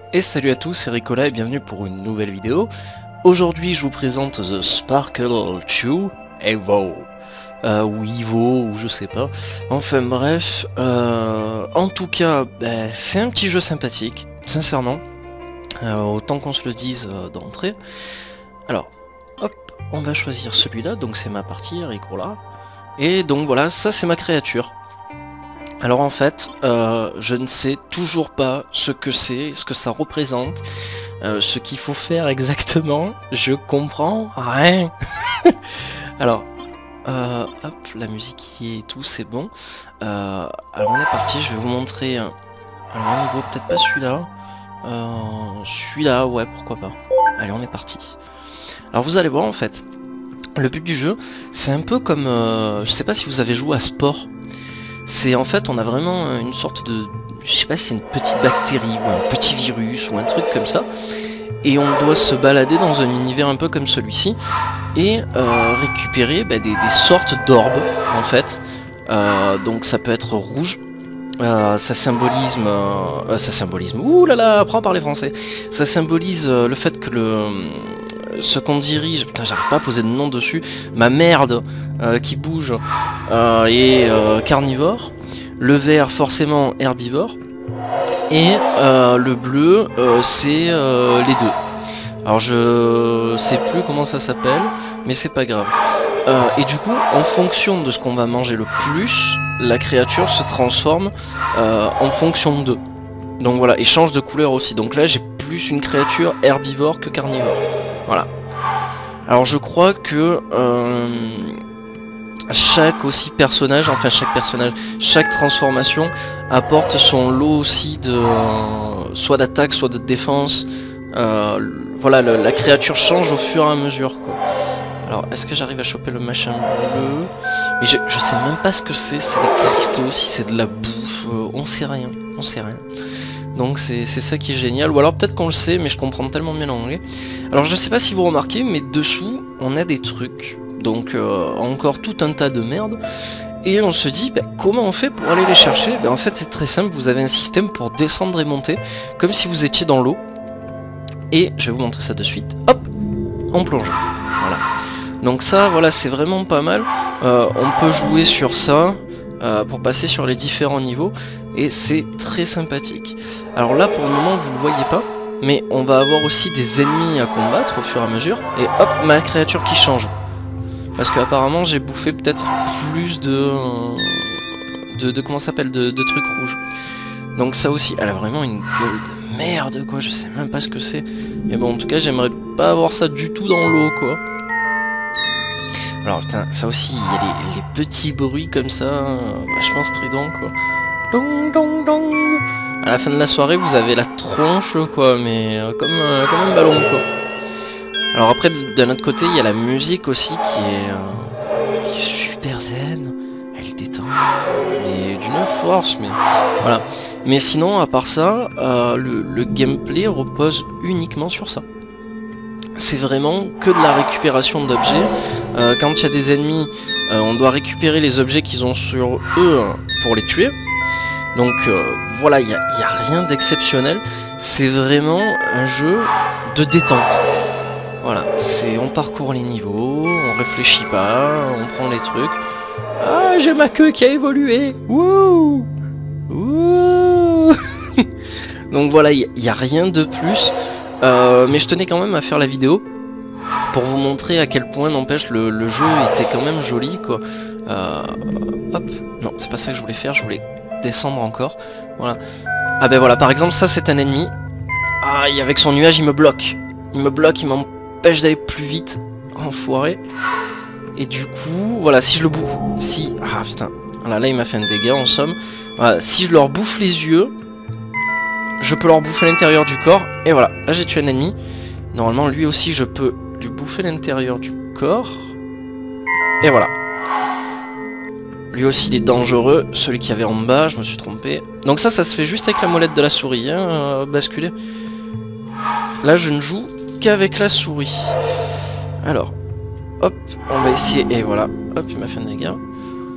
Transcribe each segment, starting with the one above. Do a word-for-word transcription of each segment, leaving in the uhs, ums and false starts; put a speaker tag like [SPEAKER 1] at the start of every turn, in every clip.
[SPEAKER 1] Et salut à tous, c'est Ricola et bienvenue pour une nouvelle vidéo. Aujourd'hui je vous présente The Sparkle deux Evo. Euh, ou Evo, ou je sais pas. Enfin bref, euh, en tout cas, ben, c'est un petit jeu sympathique, sincèrement. Euh, autant qu'on se le dise euh, d'entrée. Alors, hop, on va choisir celui-là, donc c'est ma partie, Ricola. Et donc voilà, ça c'est ma créature. Alors en fait, euh, je ne sais toujours pas ce que c'est, ce que ça représente, euh, ce qu'il faut faire exactement, je comprends rien. Alors, euh, hop, la musique y est et tout, c'est bon. Euh, alors on est parti, je vais vous montrer un, un niveau, peut-être pas celui-là. Euh, celui-là, ouais, pourquoi pas. Allez, on est parti. Alors vous allez voir en fait, le but du jeu, c'est un peu comme, euh, je sais pas si vous avez joué à Sport. C'est en fait, on a vraiment une sorte de, je sais pas si c'est une petite bactérie ou un petit virus ou un truc comme ça, et on doit se balader dans un univers un peu comme celui-ci et euh, récupérer bah, des, des sortes d'orbes en fait. Euh, donc ça peut être rouge, euh, ça symbolise, euh, ça symbolise, ouh là là, apprends à parler français. Ça symbolise euh, le fait que le ce qu'on dirige, putain j'arrive pas à poser de nom dessus, ma merde euh, qui bouge euh, est euh, carnivore, le vert forcément herbivore, et euh, le bleu euh, c'est euh, les deux. Alors je sais plus comment ça s'appelle, mais c'est pas grave. Euh, et du coup, en fonction de ce qu'on va manger le plus, la créature se transforme euh, en fonction d'eux. Donc voilà, et change de couleur aussi. Donc là j'ai plus une créature herbivore que carnivore. Voilà. Alors je crois que euh, chaque aussi personnage, enfin chaque personnage, chaque transformation apporte son lot aussi de euh, soit d'attaque, soit de défense. Euh, voilà, le, la créature change au fur et à mesure quoi. Alors est-ce que j'arrive à choper le machin bleu? Mais je, je sais même pas ce que c'est, c'est des cristaux, si c'est de la bouffe, euh, on sait rien, on sait rien. Donc c'est ça qui est génial, ou alors peut-être qu'on le sait, mais je comprends tellement bien l'anglais. Alors je sais pas si vous remarquez, mais dessous, on a des trucs, donc euh, encore tout un tas de merde, et on se dit, bah, comment on fait pour aller les chercher? Bah, en fait c'est très simple, vous avez un système pour descendre et monter, comme si vous étiez dans l'eau, et je vais vous montrer ça de suite, hop, en plongeant, voilà. Donc ça, voilà, c'est vraiment pas mal, euh, on peut jouer sur ça, euh, pour passer sur les différents niveaux, et c'est très sympathique. Alors là pour le moment vous ne le voyez pas, mais on va avoir aussi des ennemis à combattre au fur et à mesure, et hop, ma créature qui change. Parce qu'apparemment j'ai bouffé peut-être plus de, de, de comment ça s'appelle, de, de trucs rouges. Donc ça aussi, elle a vraiment une gueule de merde quoi, je sais même pas ce que c'est. Mais bon en tout cas j'aimerais pas avoir ça du tout dans l'eau quoi. Alors putain, ça aussi, il y a les, les petits bruits comme ça, euh, vachement stridents quoi. Dong dong dong. À la fin de la soirée vous avez la tronche quoi, mais euh, comme, euh, comme un ballon quoi. Alors après d'un autre côté il y a la musique aussi qui est, euh, qui est super zen, elle détend, et d'une force, mais voilà. Mais sinon à part ça, euh, le, le gameplay repose uniquement sur ça. C'est vraiment que de la récupération d'objets. Euh, quand il y a des ennemis, euh, on doit récupérer les objets qu'ils ont sur eux pour les tuer. Donc euh, voilà, il n'y a, y a rien d'exceptionnel. C'est vraiment un jeu de détente. Voilà, c'est on parcourt les niveaux, on réfléchit pas, on prend les trucs. Ah, j'ai ma queue qui a évolué. Wouh, wouh. Donc voilà, il n'y a, a rien de plus. Euh, mais je tenais quand même à faire la vidéo pour vous montrer à quel point n'empêche le, le jeu était quand même joli quoi. Euh, hop, non c'est pas ça que je voulais faire, je voulais descendre encore. Voilà. Ah ben voilà, par exemple ça c'est un ennemi. Ah, et avec son nuage il me bloque. Il me bloque, il m'empêche d'aller plus vite. Enfoiré. Et du coup, voilà, si je le bouffe, si... Ah putain, voilà, là il m'a fait un dégât en somme. Voilà, si je leur bouffe les yeux, je peux leur bouffer l'intérieur du corps, et voilà, là j'ai tué un ennemi. Normalement lui aussi je peux lui bouffer l'intérieur du corps. Et voilà. Lui aussi il est dangereux, celui qui avait en bas, je me suis trompé. Donc ça, ça se fait juste avec la molette de la souris, hein, euh, basculer. Là je ne joue qu'avec la souris. Alors, hop, on va essayer, et voilà, hop, il m'a fait un dégât.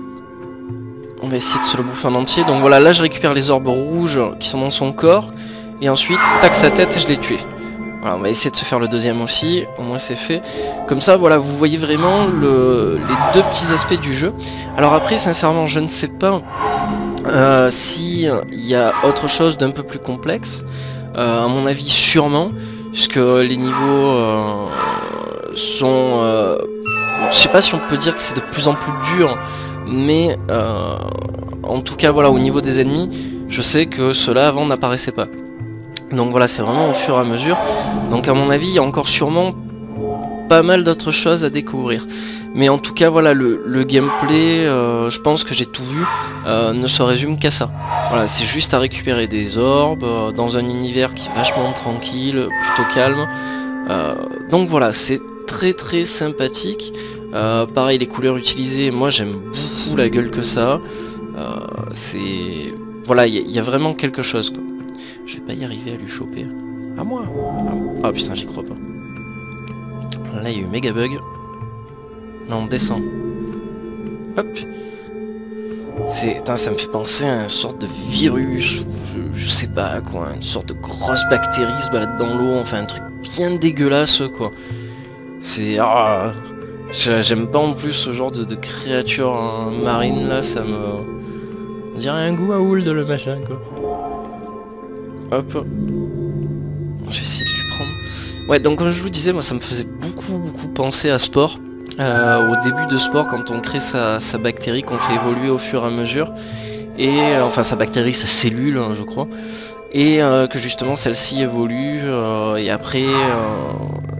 [SPEAKER 1] On va essayer de se le bouffer en entier. Donc voilà, là je récupère les orbes rouges qui sont dans son corps. et ensuite, tac sa tête et je l'ai tué. Voilà, on va essayer de se faire le deuxième aussi, au moins c'est fait. Comme ça, voilà, vous voyez vraiment le, les deux petits aspects du jeu. Alors après, sincèrement, je ne sais pas euh, si il y a autre chose d'un peu plus complexe. Euh, à mon avis, sûrement, puisque les niveaux euh, sont... Euh, je sais pas si on peut dire que c'est de plus en plus dur, mais euh, en tout cas, voilà, au niveau des ennemis, je sais que ceux-là avant n'apparaissaient pas. Donc voilà, c'est vraiment au fur et à mesure. Donc à mon avis, il y a encore sûrement pas mal d'autres choses à découvrir. Mais en tout cas, voilà, le, le gameplay, euh, je pense que j'ai tout vu, euh, ne se résume qu'à ça. Voilà, c'est juste à récupérer des orbes, euh, dans un univers qui est vachement tranquille, plutôt calme. Euh, donc voilà, c'est très très sympathique. Euh, pareil, les couleurs utilisées, moi j'aime beaucoup la gueule que ça. Euh, c'est... Voilà, il y, y a vraiment quelque chose, quoi. Je vais pas y arriver à lui choper. À moi. Ah oh, putain, j'y crois pas. Là, il y a eu méga bug. Non, on descend. Hop. C'est... Ça me fait penser à une sorte de virus, ou je, je sais pas quoi, une sorte de grosse bactérie se balade dans l'eau, enfin un truc bien dégueulasse, quoi. C'est... Ah, j'aime pas en plus ce genre de, de créature hein, marine, là, ça me... On dirait un goût à houle de le machin, quoi. Hop. Je vais essayer de lui prendre. Ouais, donc comme je vous disais, moi ça me faisait beaucoup beaucoup penser à Spore. Euh, au début de Spore, quand on crée sa, sa bactérie, qu'on fait évoluer au fur et à mesure. Et euh, enfin sa bactérie, sa cellule, hein, je crois. Et euh, que justement celle-ci évolue. Euh, et après, euh,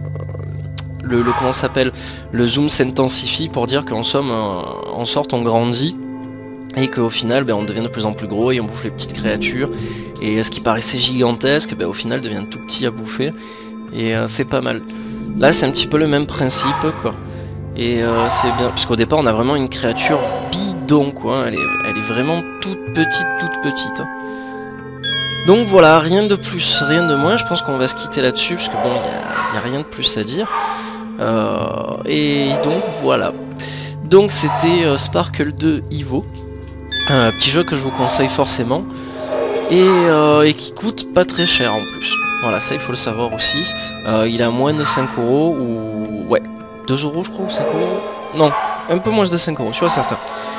[SPEAKER 1] le, le comment s'appelle, le zoom s'intensifie pour dire qu'en somme, euh, en sorte, on grandit. Et qu'au final, ben, on devient de plus en plus gros et on bouffe les petites créatures. Et ce qui paraissait gigantesque, ben, au final devient tout petit à bouffer. Et euh, c'est pas mal. Là c'est un petit peu le même principe, quoi. Et euh, c'est bien, parce qu'au départ on a vraiment une créature bidon, quoi. Elle est, elle est vraiment toute petite, toute petite. Donc voilà, rien de plus, rien de moins. Je pense qu'on va se quitter là-dessus, parce que bon, il n'y a, a rien de plus à dire. Euh, et donc voilà. Donc c'était euh, Sparkle deux Evo. Un petit jeu que je vous conseille forcément. Et, euh, et qui coûte pas très cher en plus. Voilà, ça il faut le savoir aussi. Euh, il a moins de cinq euros ou... Ouais, deux euros je crois ou cinq euros. Non, un peu moins de cinq euros, je suis certain.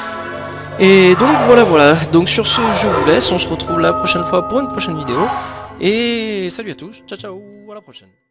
[SPEAKER 1] Et donc voilà, voilà. Donc sur ce, je vous laisse. On se retrouve la prochaine fois pour une prochaine vidéo. Et salut à tous. Ciao, ciao. À la prochaine.